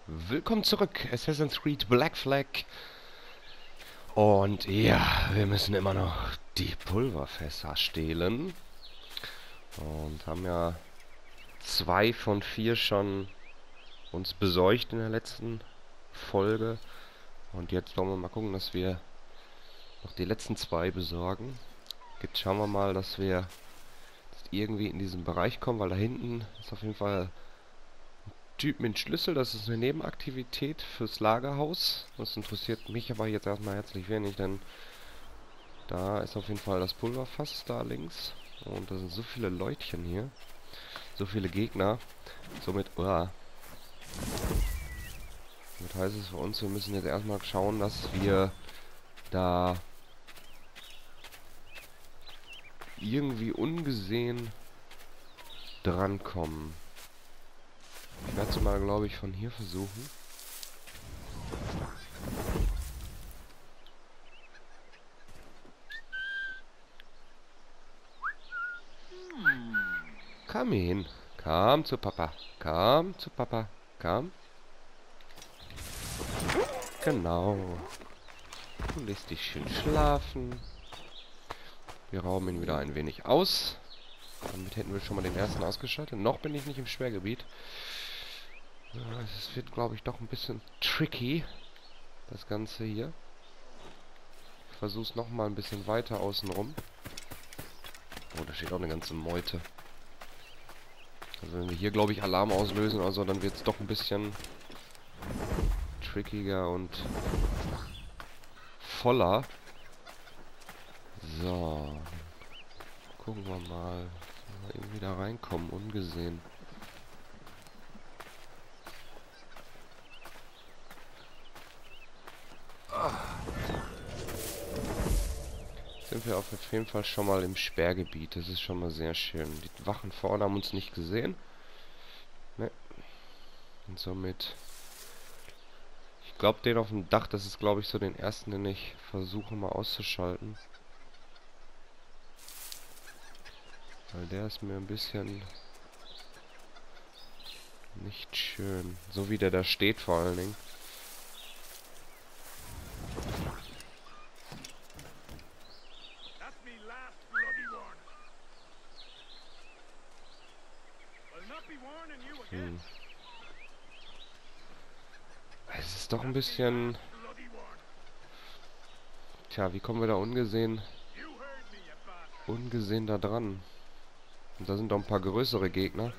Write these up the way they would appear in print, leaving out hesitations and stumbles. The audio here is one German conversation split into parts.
Willkommen zurück, Assassin's Creed Black Flag. Und ja, wir müssen immer noch die Pulverfässer stehlen. Und haben ja 2 von 4 schon uns besorgt in der letzten Folge. Und jetzt wollen wir mal gucken, dass wir noch die letzten 2 besorgen. Jetzt schauen wir mal, dass wir irgendwie in diesen Bereich kommen, weil da hinten ist auf jeden Fall Typ mit Schlüssel, das ist eine Nebenaktivität fürs Lagerhaus. Das interessiert mich aber jetzt erstmal herzlich wenig, denn da ist auf jeden Fall das Pulverfass da links. Und da sind so viele Leutchen hier. So viele Gegner. Somit heißt es für uns, wir müssen jetzt erstmal schauen, dass wir da irgendwie ungesehen drankommen. Ich werde es mal, glaube ich, von hier versuchen. Komm hier hin. Komm zu Papa. Komm zu Papa. Komm. Genau. Du lässt dich schön schlafen. Wir rauben ihn wieder ein wenig aus. Damit hätten wir schon mal den ersten ausgeschaltet. Noch bin ich nicht im Sperrgebiet. Es wird, glaube ich, doch ein bisschen tricky. Das Ganze hier. Ich versuche es nochmal ein bisschen weiter außen rum. Oh, da steht auch eine ganze Meute. Also wenn wir hier, glaube ich, Alarm auslösen, also dann wird es doch ein bisschen trickiger und voller. So. Gucken wir mal. Wenn wir irgendwie da reinkommen, ungesehen. Sind wir auf jeden Fall schon mal im Sperrgebiet. Das ist schon mal sehr schön. Die Wachen vorne haben uns nicht gesehen. Ne. Und somit... Ich glaube, den auf dem Dach, das ist, glaube ich, so den ersten, den ich versuche mal auszuschalten. Weil der ist mir ein bisschen... nicht schön. So wie der da steht vor allen Dingen. Es ist doch ein bisschen... Tja, wie kommen wir da ungesehen da dran? Und da sind doch ein paar größere Gegner.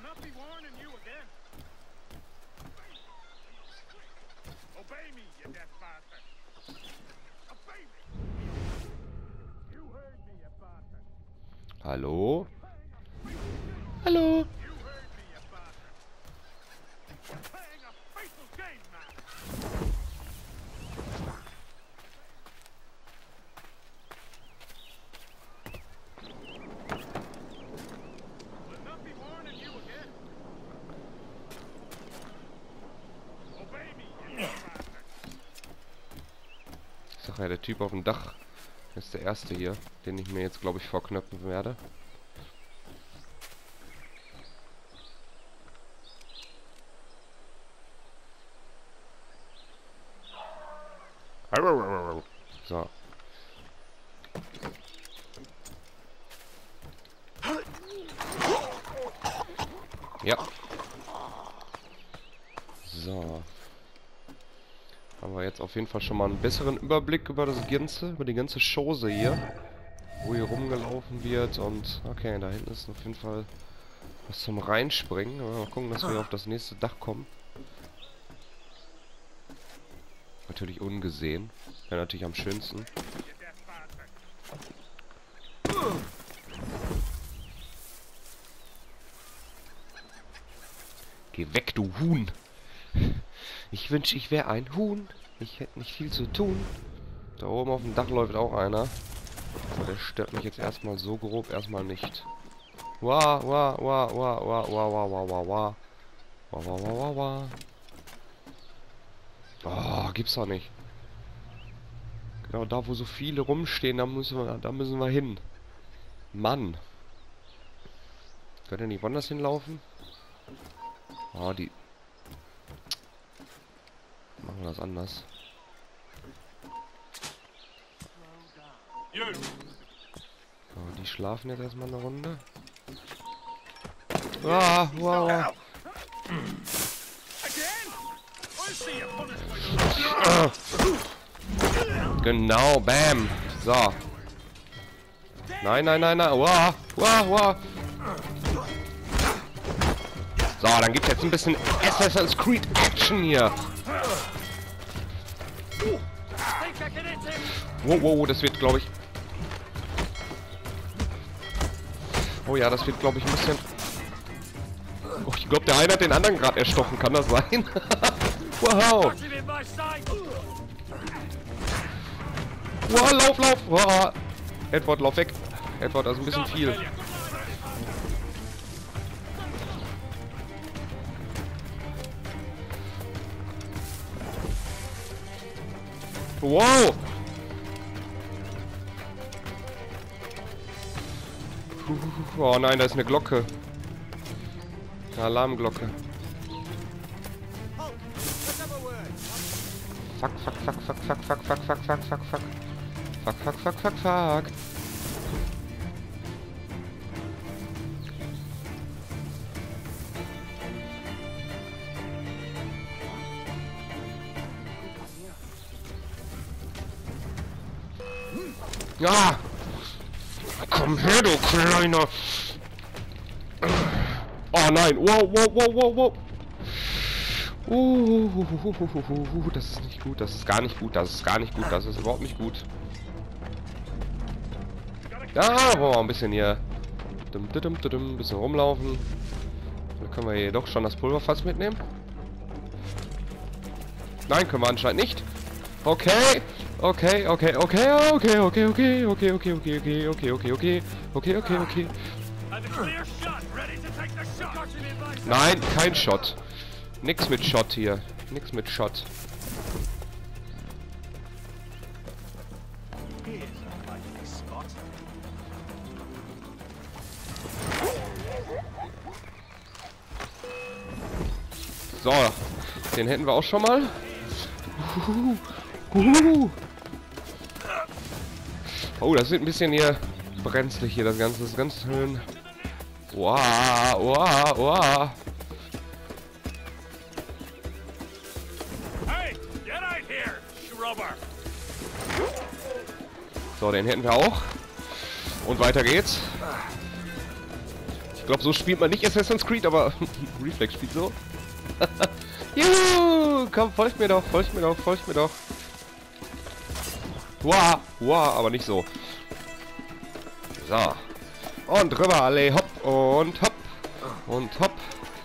Hallo? Hallo? Ich sag ja, der Typ auf dem Dach ist der erste hier, den ich mir jetzt, glaube ich, vorknöpfen werde. So. Ja. So. Haben wir jetzt auf jeden Fall schon mal einen besseren Überblick über das Ganze, über die ganze Chose hier. Wo hier rumgelaufen wird und... Okay, da hinten ist auf jeden Fall was zum Reinspringen. Mal gucken, dass wir auf das nächste Dach kommen. Natürlich ungesehen. Wäre natürlich am schönsten. Geh weg, du Huhn! Ich wünsche, ich wäre ein Huhn. Ich hätte nicht viel zu tun. Da oben auf dem Dach läuft auch einer. Aber der stört mich jetzt erstmal so grob erstmal nicht. Wah, wah, wah, wah, wah, wah, wah, wah, wah, wah. Wah, wah, wah, wah, wah. Oh, gibt's doch nicht. Genau da, wo so viele rumstehen, da müssen wir hin. Mann. Könnt ihr nicht woanders hinlaufen? Oh, die... wir das anders. So, die schlafen jetzt erstmal eine Runde. Ah, wow. Genau, bam. So. Nein, nein, nein, nein. Wow, wow, wow. So, dann gibt es jetzt ein bisschen Assassin's Creed Action hier. Wow, wow, das wird, glaube ich... Oh ja, das wird, glaube ich, ein bisschen... Oh, ich glaube, der eine hat den anderen gerade erstochen. Kann das sein? Wow. Wow, lauf, lauf. Wow. Edward, lauf weg. Edward, das ist ein bisschen viel. Wow. Oh nein, da ist eine Glocke. Eine Alarmglocke. Fuck, fuck, fuck, fuck, fuck, fuck, fuck, fuck, fuck, fuck, fuck. Fuck, fuck, fuck, fuck, fuck. Ja! Komm her, du Kleiner! Oh nein! Wow, wow, wow, wow, wow! Das ist nicht gut, das ist gar nicht gut, das ist gar nicht gut, das ist überhaupt nicht gut. Ja, wollen wir ein bisschen hier... Ein bisschen rumlaufen. Dann können wir hier doch schon das Pulverfass mitnehmen. Nein, können wir anscheinend nicht. Okay. Okay, okay, okay, okay, okay, okay, okay, okay, okay, okay, okay, okay, okay, okay, okay. Nein, kein Shot. Nix mit Shot hier. Nix mit Shot. So, den hätten wir auch schon mal. Oh, das wird ein bisschen hier brenzlig hier, das Ganze ist ganz schön. Wow, wow, wow. So, den hätten wir auch. Und weiter geht's. Ich glaube, so spielt man nicht Assassin's Creed, aber Reflex spielt so. Juhu, komm, folgt mir doch, folgt mir doch, folgt mir doch. Wow, wow, aber nicht so. So. Und rüber, alle, hopp und hopp. Und hopp.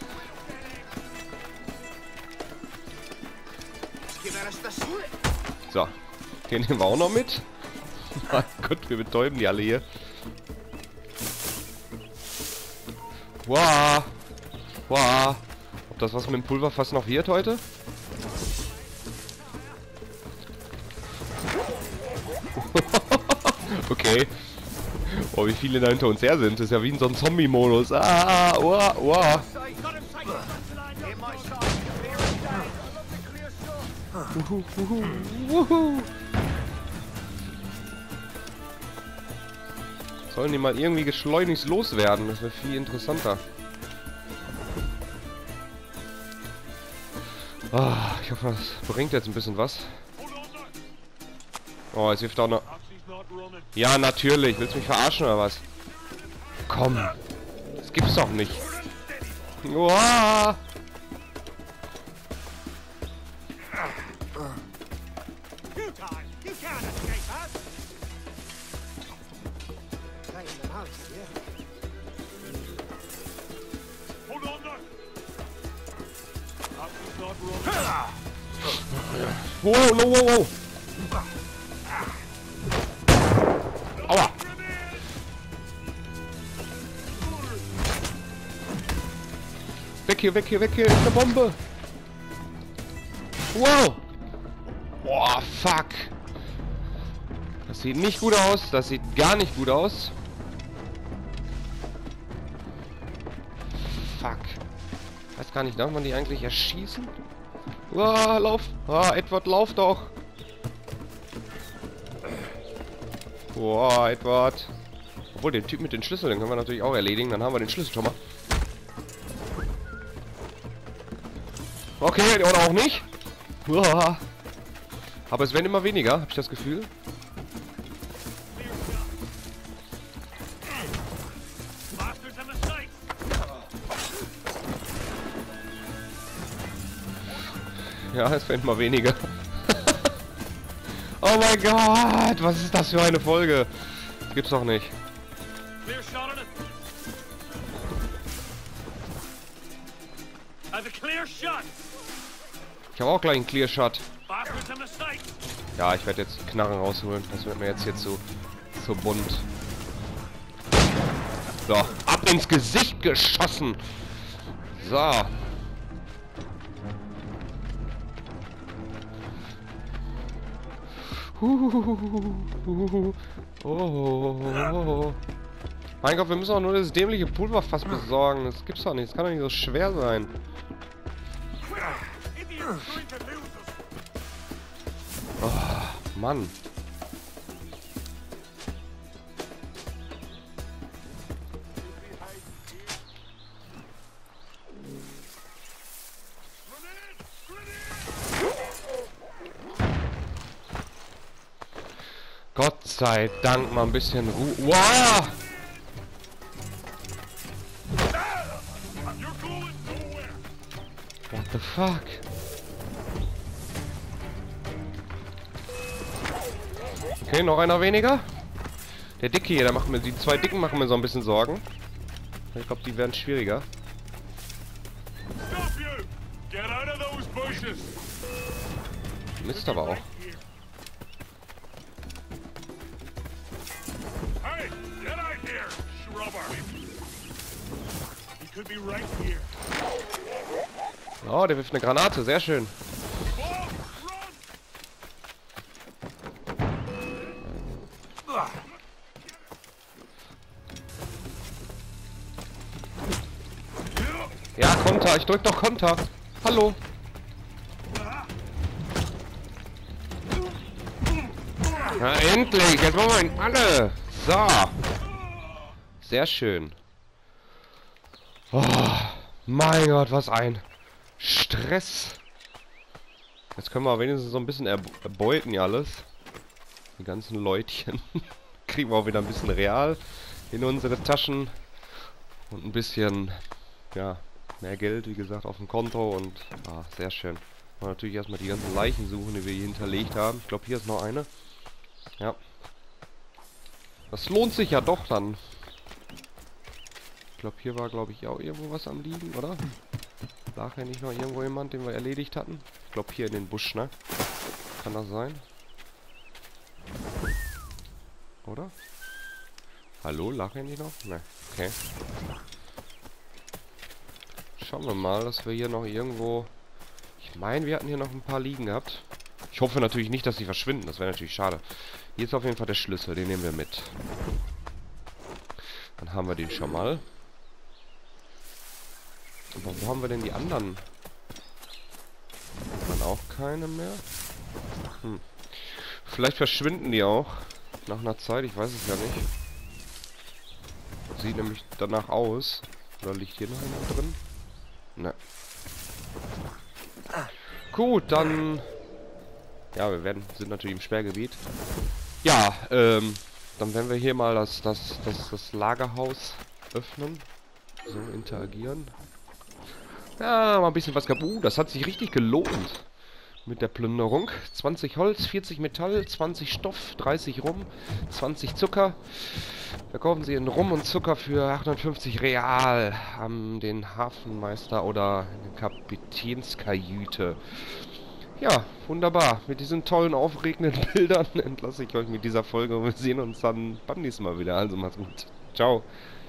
So. Den nehmen wir auch noch mit. Mein Gott, wir betäuben die alle hier. Wow. Wow. Ob das was mit dem Pulverfass noch wird heute? Okay. Oh, wie viele da hinter uns her sind. Das ist ja wie in so einem Zombie-Modus. Ah, wow, wow. Sollen die mal irgendwie geschleunigst loswerden? Das wäre viel interessanter. Ah, ich hoffe, das bringt jetzt ein bisschen was. Oh, es hilft auch noch. Ja, natürlich. Willst du mich verarschen oder was? Komm. Das gibt's doch nicht. Uah. Wow, wow, wow, wow. Aua. Weg hier, weg hier, weg hier. Ist eine Bombe. Wow. Boah, fuck. Das sieht nicht gut aus. Das sieht gar nicht gut aus. Fuck. Weiß gar nicht, darf man die eigentlich erschießen? Lauf! Edward, lauf doch! Edward! Obwohl, den Typ mit den Schlüsseln, den können wir natürlich auch erledigen. Dann haben wir den Schlüssel schon mal. Okay, oder auch nicht. Aber es werden immer weniger, habe ich das Gefühl. Ja, es werden immer weniger. Oh mein Gott, was ist das für eine Folge? Das gibt's doch nicht. Ich habe auch gleich einen Clear Shot. Ja, ich werde jetzt Knarren rausholen. Das wird mir jetzt hier zu bunt. So, ab ins Gesicht geschossen. So. Oh. Mein Gott, wir müssen auch nur das dämliche Pulverfass besorgen. Das gibt's doch nicht. Das kann doch nicht so schwer sein. Oh, Mann. Gott sei Dank mal ein bisschen Ruhe. Wow! What the fuck? Okay, noch einer weniger. Der Dicke hier, die zwei Dicken machen mir so ein bisschen Sorgen. Ich glaube, die werden schwieriger. Mist aber auch. Oh, der wirft eine Granate, sehr schön. Ja, Konter, ich drück doch Konter. Hallo. Na endlich, jetzt wollen wir ihn alle. So. Sehr schön. Oh, mein Gott, was ein Stress. Jetzt können wir wenigstens so ein bisschen erbeuten hier alles. Die ganzen Leutchen. Kriegen wir auch wieder ein bisschen real in unsere Taschen. Und ein bisschen, ja, mehr Geld, wie gesagt, auf dem Konto. Und, sehr schön. Und natürlich erstmal die ganzen Leichen suchen, die wir hier hinterlegt haben. Ich glaube, hier ist noch eine. Ja. Das lohnt sich ja doch dann. Ich glaube, hier war, glaube ich, auch irgendwo was am Liegen, oder? Lag ja nicht noch irgendwo jemand, den wir erledigt hatten? Ich glaube, hier in den Busch, ne? Kann das sein? Oder? Hallo, lag er nicht noch? Ne, okay. Schauen wir mal, dass wir hier noch irgendwo... Ich meine, wir hatten hier noch ein paar liegen gehabt. Ich hoffe natürlich nicht, dass sie verschwinden. Das wäre natürlich schade. Hier ist auf jeden Fall der Schlüssel. Den nehmen wir mit. Dann haben wir den schon mal. Aber wo haben wir denn die anderen? Dann auch keine mehr. Vielleicht verschwinden die auch. Nach einer Zeit. Ich weiß es ja nicht. Sieht nämlich danach aus. Oder liegt hier noch einer drin? Ne. Gut, dann... Ja, wir sind natürlich im Sperrgebiet. Ja, dann werden wir hier mal das Lagerhaus öffnen. So, interagieren. Ja, mal ein bisschen was kaputt. Das hat sich richtig gelohnt mit der Plünderung. 20 Holz, 40 Metall, 20 Stoff, 30 Rum, 20 Zucker. Verkaufen Sie in Rum und Zucker für 850 Real an den Hafenmeister oder in der Kapitänskajüte. Ja, wunderbar. Mit diesen tollen, aufregenden Bildern entlasse ich euch mit dieser Folge und wir sehen uns dann beim nächsten Mal wieder. Also macht's gut. Ciao.